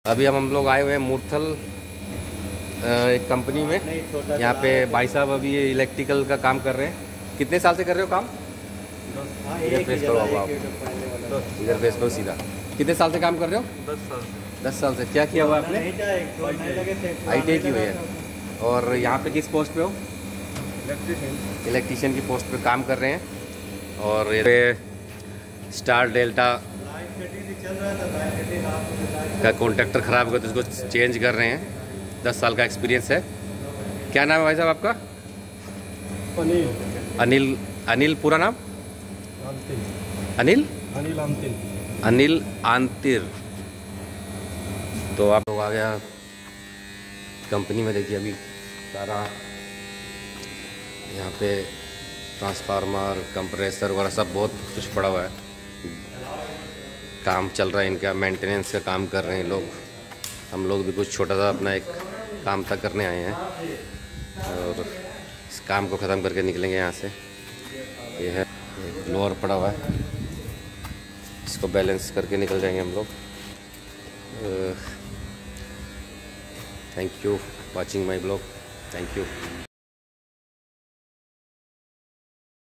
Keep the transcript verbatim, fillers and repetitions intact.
अभी हम हम लोग आए हुए हैं मूर्थल एक कंपनी में। यहाँ पे भाई साहब अभी ये इलेक्ट्रिकल का काम कर रहे हैं। कितने साल से कर रहे हो काम? इधर फेस करो आप, इधर फेस करो सीधा। कितने साल से काम कर रहे हो? दस साल। दस साल से। क्या किया हुआ आपने? आई टी आई की हुई है। और यहाँ पे किस पोस्ट पे हो? इलेक्ट्रिशियन। इलेक्ट्रिशियन की पोस्ट पे काम कर रहे हैं। और ये स्टार डेल्टा का कॉन्ट्रैक्टर ख़राब हो गया तो उसको चेंज कर रहे हैं। दस साल का एक्सपीरियंस है। क्या नाम है भाई साहब आपका? अनिल। अनिल। अनिल पूरा नाम? अनिल अनिल आंतिल। अनिल आंतिर। तो आप लोग आ गया कंपनी में। देखिए अभी सारा यहाँ पे ट्रांसफार्मर, कंप्रेसर वगैरह सब बहुत कुछ पड़ा हुआ है। काम चल रहा है इनका, मेंटेनेंस का काम कर रहे हैं लोग। हम लोग भी कुछ छोटा सा अपना एक काम तक करने आए हैं और इस काम को ख़त्म करके निकलेंगे यहाँ से। ये है लोअर पड़ा हुआ है, इसको बैलेंस करके निकल जाएंगे हम लोग। Thank you watching my blog. Thank you.